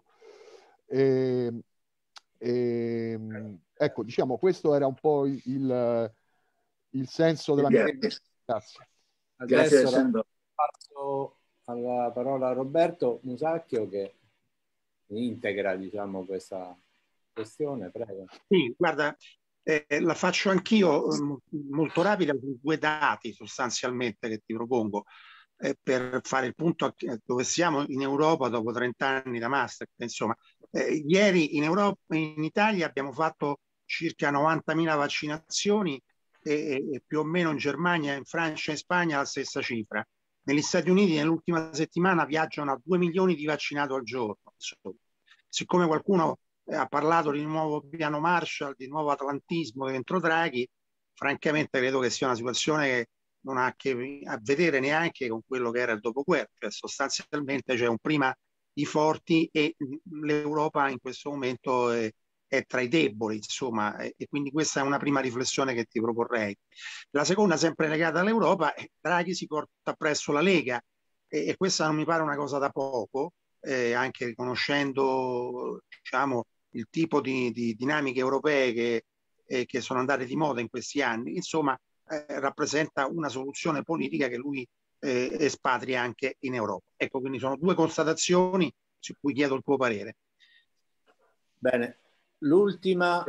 Speaker 7: Ecco, diciamo, questo era un po' il senso della mia... Grazie.
Speaker 2: Grazie Alessandro. Passo la parola a Roberto Musacchio che integra, diciamo, questa questione, prego.
Speaker 1: Sì, guarda, la faccio anch'io molto rapida su 2 dati sostanzialmente che ti propongo per fare il punto dove siamo in Europa dopo 30 anni da Maastricht. Insomma, ieri in Italia abbiamo fatto circa 90.000 vaccinazioni e più o meno in Germania, in Francia e in Spagna la stessa cifra. Negli Stati Uniti nell'ultima settimana viaggiano a 2 milioni di vaccinati al giorno. Insomma, siccome qualcuno ha parlato di nuovo piano Marshall, di nuovo atlantismo dentro Draghi, francamente credo che sia una situazione che non ha a che a vedere neanche con quello che era il dopoguerra. Cioè, sostanzialmente c'è un prima i forti e l'Europa in questo momento è tra i deboli, insomma, e quindi questa è una prima riflessione che ti proporrei. La seconda, sempre legata all'Europa, Draghi si porta appresso la Lega e questa non mi pare una cosa da poco, anche riconoscendo, diciamo, il tipo di dinamiche europee che sono andate di moda in questi anni. Insomma, rappresenta una soluzione politica che lui espatria anche in Europa. Ecco, quindi sono 2 constatazioni su cui chiedo il tuo parere.
Speaker 2: Bene. L'ultima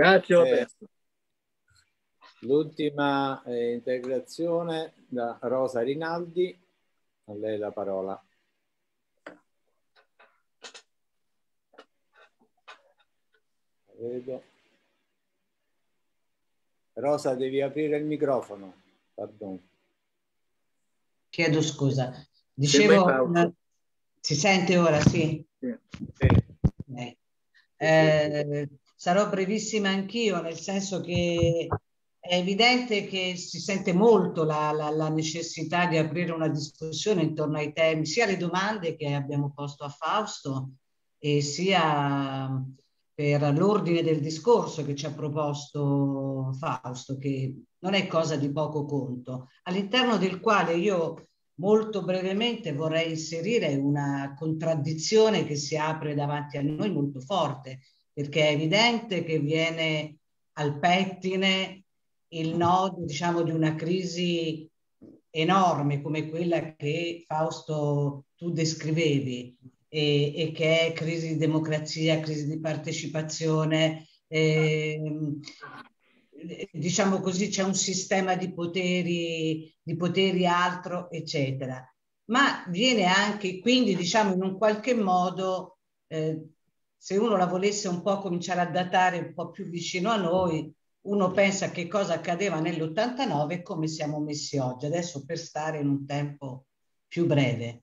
Speaker 2: integrazione da Rosa Rinaldi, a lei la parola. Vedo. Rosa, devi aprire il microfono. Pardon.
Speaker 3: Chiedo scusa. Dicevo, si sente ora? Sì. Sarò brevissima anch'io, nel senso che È evidente che si sente molto la necessità di aprire una discussione intorno ai temi, sia le domande che abbiamo posto a Fausto e sia per l'ordine del discorso che ci ha proposto Fausto, che non è cosa di poco conto, all'interno del quale io molto brevemente vorrei inserire una contraddizione che si apre davanti a noi molto forte, perché è evidente che viene al pettine il nodo, diciamo, di una crisi enorme come quella che Fausto tu descrivevi e che è crisi di democrazia, crisi di partecipazione, diciamo così, c'è un sistema di poteri altro, eccetera. Ma viene anche, quindi, diciamo, in un qualche modo, se uno la volesse un po' cominciare a datare un po' più vicino a noi, uno pensa a che cosa accadeva nell'89 e come siamo messi oggi, adesso per stare in un tempo più breve.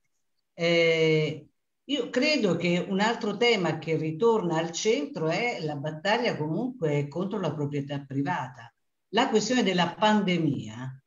Speaker 3: Io credo che un altro tema che ritorna al centro è la battaglia comunque contro la proprietà privata. La questione della pandemia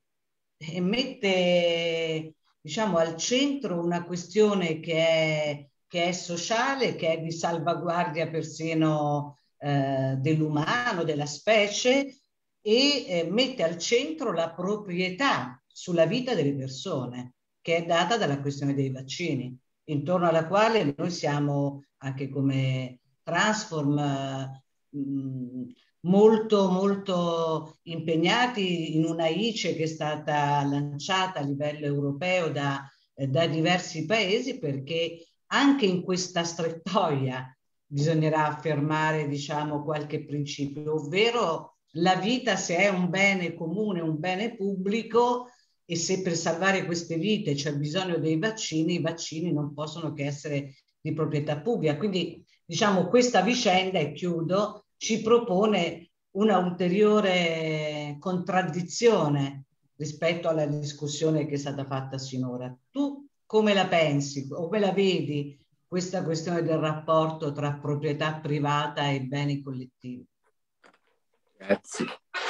Speaker 3: mette, diciamo, al centro una questione che è sociale, che è di salvaguardia persino dell'umano, della specie, e mette al centro la proprietà sulla vita delle persone, che è data dalla questione dei vaccini, intorno alla quale noi siamo anche come Transform molto molto impegnati in una ICE che è stata lanciata a livello europeo da diversi paesi, perché anche in questa strettoia bisognerà affermare, diciamo, qualche principio, ovvero la vita, se è un bene comune, un bene pubblico, e se per salvare queste vite c'è bisogno dei vaccini, i vaccini non possono che essere di proprietà pubblica. Quindi, diciamo, questa vicenda, e chiudo, ci propone una ulteriore contraddizione rispetto alla discussione che è stata fatta sinora. Tu come la pensi o come la vedi questa questione del rapporto tra proprietà privata e beni collettivi?
Speaker 4: Grazie.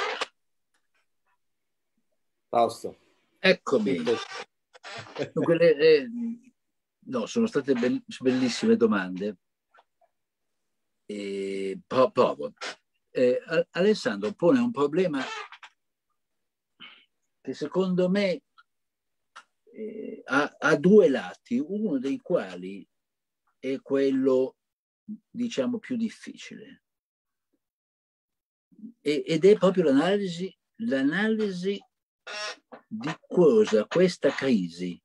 Speaker 2: Fausto.
Speaker 4: Eccomi. No, sono state bellissime domande. Provo. Alessandro pone un problema che secondo me ha due lati, uno dei quali è quello, diciamo, più difficile, ed è proprio l'analisi di cosa questa crisi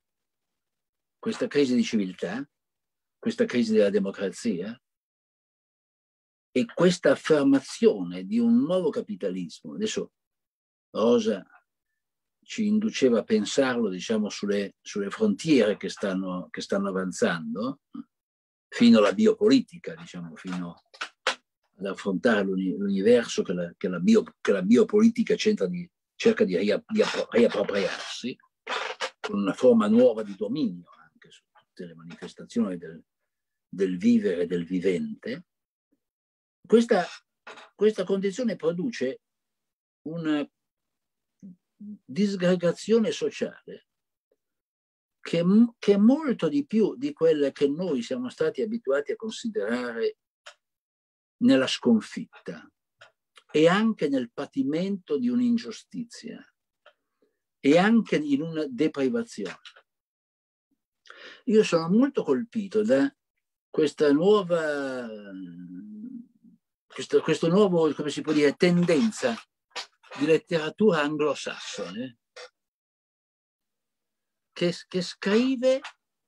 Speaker 4: di civiltà, questa crisi della democrazia e questa affermazione di un nuovo capitalismo. Adesso Rosa ci induceva a pensarlo, diciamo, sulle frontiere che stanno avanzando, fino alla biopolitica, diciamo, fino ad affrontare l'universo che la biopolitica cerca di riappropriarsi, con una forma nuova di dominio anche su tutte le manifestazioni del vivere e del vivente. Questa condizione produce una disgregazione sociale che è molto di più di quelle che noi siamo stati abituati a considerare nella sconfitta e anche nel patimento di un'ingiustizia e anche in una deprivazione. Io sono molto colpito da questo nuovo, come si può dire, tendenza di letteratura anglosassone che scrive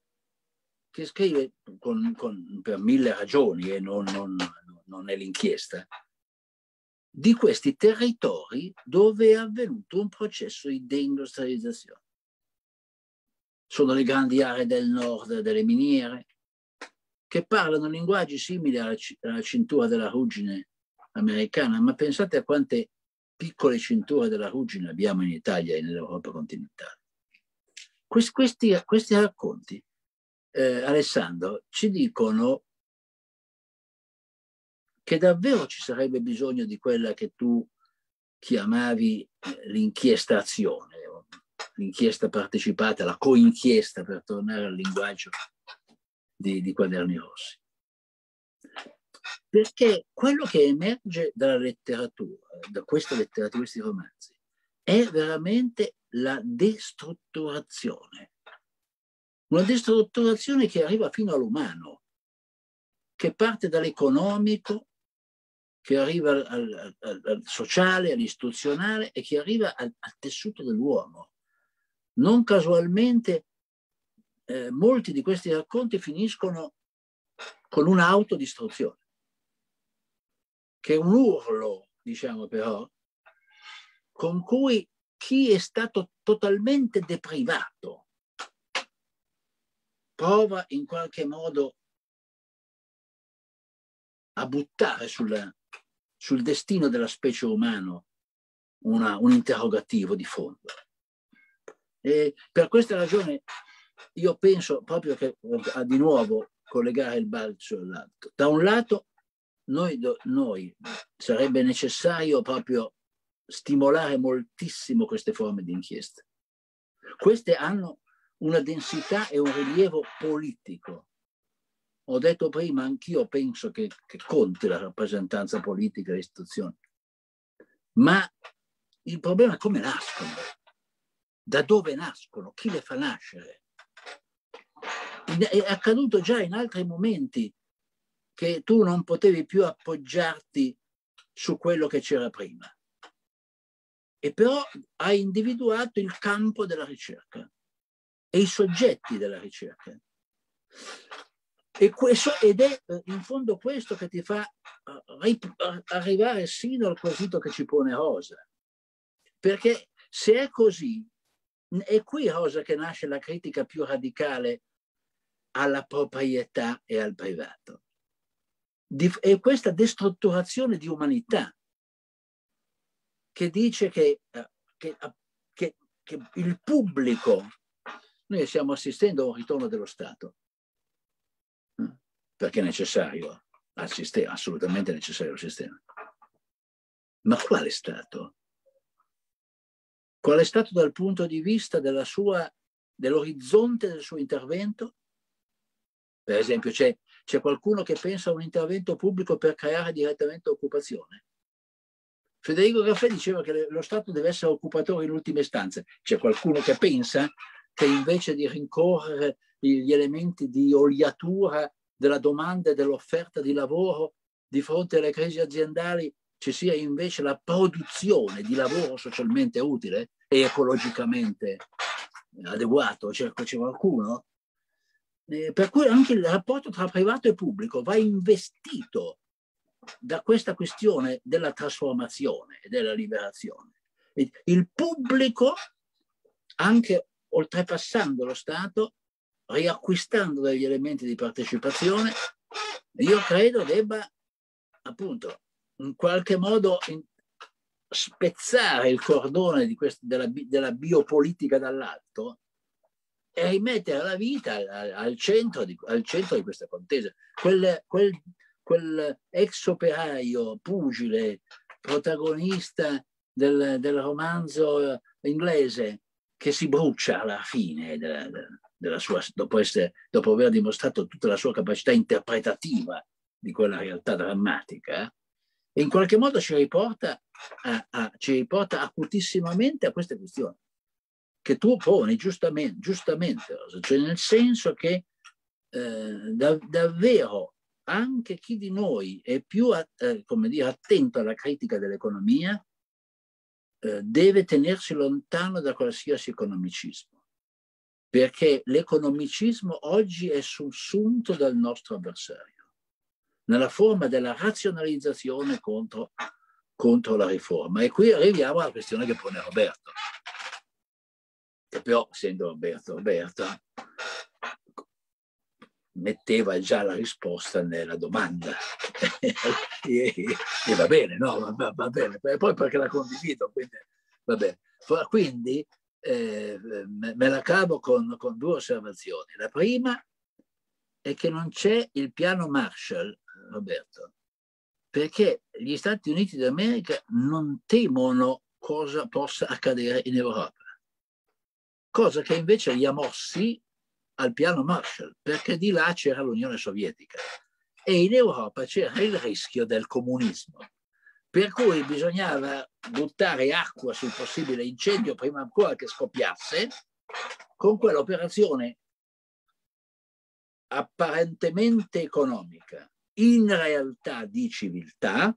Speaker 4: per mille ragioni, e non è l'inchiesta, di questi territori dove è avvenuto un processo di deindustrializzazione. Sono le grandi aree del nord delle miniere, che parlano linguaggi simili alla cintura della ruggine americana, ma pensate a quante piccole cinture della ruggine abbiamo in Italia e nell'Europa continentale. Questi racconti, Alessandro, ci dicono che davvero ci sarebbe bisogno di quella che tu chiamavi l'inchiesta azione, l'inchiesta partecipata, la coinchiesta, per tornare al linguaggio di Quaderni Rossi. Perché quello che emerge dalla letteratura, da questa letteratura, questi romanzi, è veramente la destrutturazione. Una destrutturazione che arriva fino all'umano, che parte dall'economico, che arriva al sociale, all'istituzionale e che arriva al tessuto dell'uomo. Non casualmente molti di questi racconti finiscono con un'autodistruzione, che è un urlo, diciamo però, con cui chi è stato totalmente deprivato prova in qualche modo a buttare sul destino della specie umana un interrogativo di fondo. E per questa ragione io penso proprio che, di nuovo, collegare il balzo all'altro. Da un lato, noi sarebbe necessario proprio stimolare moltissimo queste forme di inchiesta. Queste hanno una densità e un rilievo politico. Ho detto prima, anch'io penso che conti la rappresentanza politica delle istituzioni. Ma il problema è come nascono, da dove nascono, chi le fa nascere. È accaduto già in altri momenti che tu non potevi più appoggiarti su quello che c'era prima. E però hai individuato il campo della ricerca e i soggetti della ricerca. Ed è in fondo questo che ti fa arrivare sino al quesito che ci pone Rosa. Perché se è così, è qui, Rosa, che nasce la critica più radicale alla proprietà e al privato. È questa destrutturazione di umanità che dice che il pubblico, noi stiamo assistendo a un ritorno dello Stato, perché è necessario al sistema, assolutamente necessario al sistema. Ma quale Stato? Quale Stato dal punto di vista dell'orizzonte del suo intervento? Per esempio, c'è qualcuno che pensa a un intervento pubblico per creare direttamente occupazione. Federico Caffè diceva che lo Stato deve essere occupatore in ultima istanza. C'è qualcuno che pensa che invece di rincorrere gli elementi di oliatura della domanda e dell'offerta di lavoro di fronte alle crisi aziendali ci sia invece la produzione di lavoro socialmente utile e ecologicamente adeguato? C'è qualcuno? Per cui anche il rapporto tra privato e pubblico va investito da questa questione della trasformazione e della liberazione. Il pubblico, anche oltrepassando lo Stato, riacquistando degli elementi di partecipazione, io credo debba appunto in qualche modo spezzare il cordone della biopolitica dall'alto e rimettere la vita al centro di questa contesa. Quel ex operaio pugile, protagonista del romanzo inglese, che si brucia alla fine della sua, dopo aver dimostrato tutta la sua capacità interpretativa di quella realtà drammatica, e in qualche modo ci riporta acutissimamente a queste questioni che tu poni giustamente, cioè nel senso che davvero anche chi di noi è più attento alla critica dell'economia deve tenersi lontano da qualsiasi economicismo, perché l'economicismo oggi è sussunto dal nostro avversario nella forma della razionalizzazione contro la riforma. E qui arriviamo alla questione che pone Roberto, che però, essendo Roberto metteva già la risposta nella domanda e va bene, no? Va bene, poi perché la condivido, quindi va bene. Quindi me la cavo con due osservazioni. La prima è che non c'è il piano Marshall, Roberto, perché gli Stati Uniti d'America non temono cosa possa accadere in Europa, cosa che invece li ha mossi al piano Marshall, perché di là c'era l'Unione Sovietica e in Europa c'era il rischio del comunismo, per cui bisognava buttare acqua sul possibile incendio prima ancora che scoppiasse, con quell'operazione apparentemente economica, in realtà di civiltà,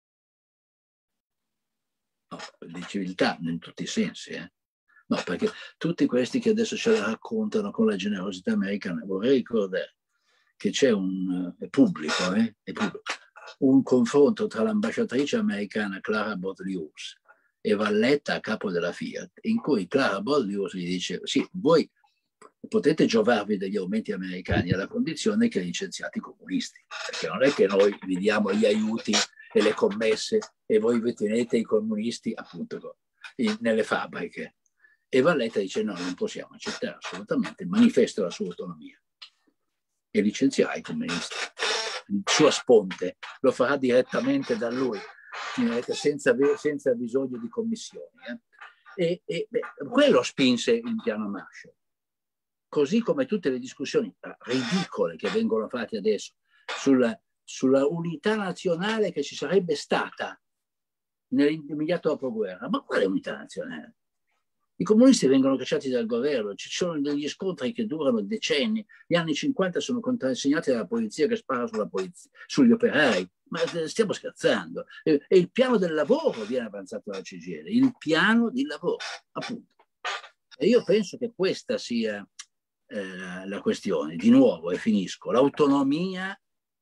Speaker 4: no, di civiltà in tutti i sensi, no, perché tutti questi che adesso ce la raccontano con la generosità americana, vorrei ricordare che c'è è pubblico, un confronto tra l'ambasciatrice americana Clara Boutilius e Valletta a capo della Fiat, in cui Clara Boutilius gli dice: sì, voi potete giovarvi degli aumenti americani alla condizione che licenziate i comunisti, perché non è che noi vi diamo gli aiuti e le commesse e voi vi tenete i comunisti appunto nelle fabbriche. E Valletta dice: no, non possiamo accettare assolutamente, manifesta la sua autonomia e licenzierà i comunisti. Il suo sponte lo farà direttamente da lui, senza bisogno di commissioni. Quello spinse il piano Marshall. Così come tutte le discussioni ridicole che vengono fatte adesso sulla unità nazionale che ci sarebbe stata nell'immediato dopoguerra. Ma quale unità nazionale? I comunisti vengono cacciati dal governo, ci sono degli scontri che durano decenni. Gli anni 50 sono contrassegnati dalla polizia che spara sugli operai. Ma stiamo scherzando. E il piano del lavoro viene avanzato dalla CGIL, il piano di lavoro, appunto. E io penso che questa sia la questione. Di nuovo, e finisco, l'autonomia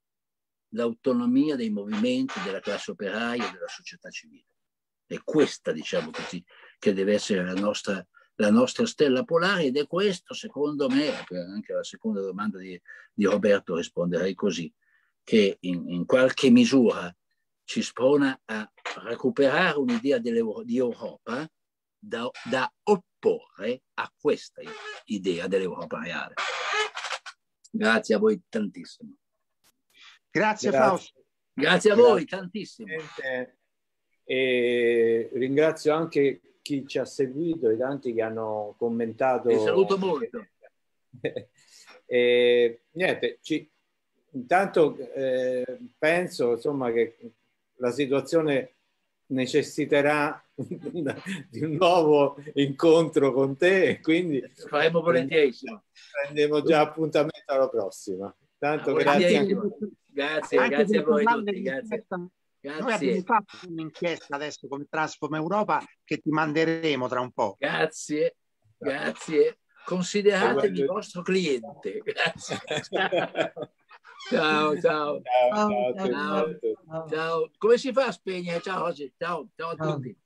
Speaker 4: dei movimenti della classe operaia e della società civile. È questa, diciamo così, che deve essere la nostra stella polare, ed è questo, secondo me, anche alla seconda domanda di Roberto risponderei così, che in qualche misura ci sprona a recuperare un'idea di Europa da opporre a questa idea dell'Europa reale. Grazie a voi tantissimo.
Speaker 1: Grazie Fausto.
Speaker 4: Grazie a voi tantissimo.
Speaker 2: E ringrazio anche chi ci ha seguito, i tanti che hanno commentato.
Speaker 4: Vi saluto molto.
Speaker 2: Niente, intanto penso insomma che la situazione necessiterà di un nuovo incontro con te, e quindi
Speaker 4: faremo volentieri.
Speaker 2: Prendiamo già appuntamento alla prossima. Tanto grazie
Speaker 4: a voi tutti. Grazie.
Speaker 1: Noi abbiamo fatto un'inchiesta adesso come Transform Europa che ti manderemo tra un po'.
Speaker 4: Grazie. Consideratemi il vostro cliente. Grazie. Ciao. Come si fa a spegnere? Ciao a tutti.